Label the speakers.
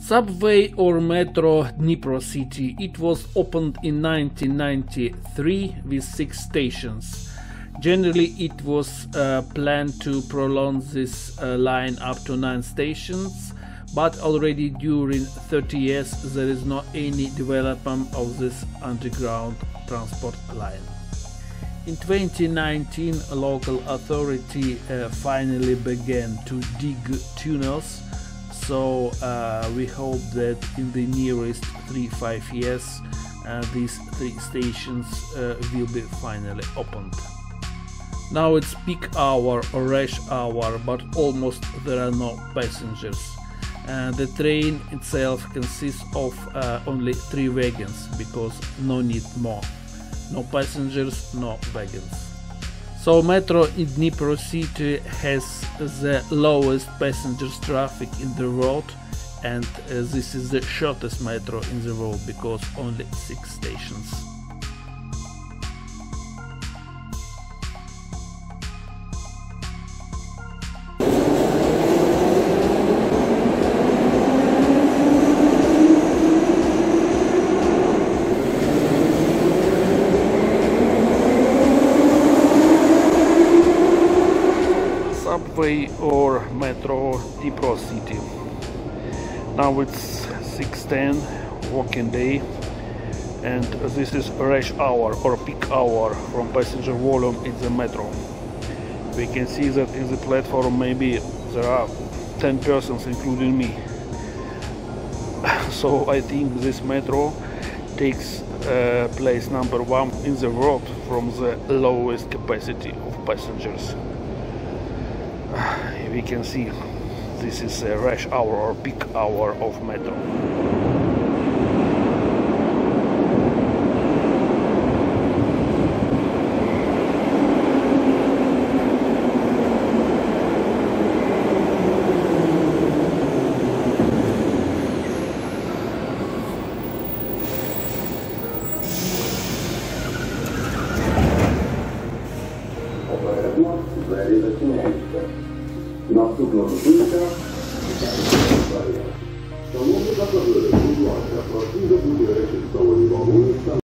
Speaker 1: Subway or metro Dnipro city. It was opened in 1993 with 6 stations. Generally it was planned to prolong this line up to 9 stations, but already during 30 years there is not any development of this underground transport line. In 2019 a local authority finally began to dig tunnels, so we hope that in the nearest 3-5 years these 3 stations will be finally opened. Now it's peak hour or rush hour, but almost there are no passengers. The train itself consists of only 3 wagons, because no need more. No passengers, no wagons. So metro in Dnipro city has the lowest passengers traffic in the world, and this is the shortest metro in the world because only 6 stations. Subway or metro Dnipro city. Now it's 6:10 working day, and this is rush hour or peak hour from passenger volume in the metro. We can see that in the platform maybe there are 10 persons including me. So I think this metro takes place number 1 in the world from the lowest capacity of passengers. We can see this is a rush hour or peak hour of metro.
Speaker 2: Наступна зупинка Шановні пасажири, будь ласка, прошу забути речі з салоні вагону.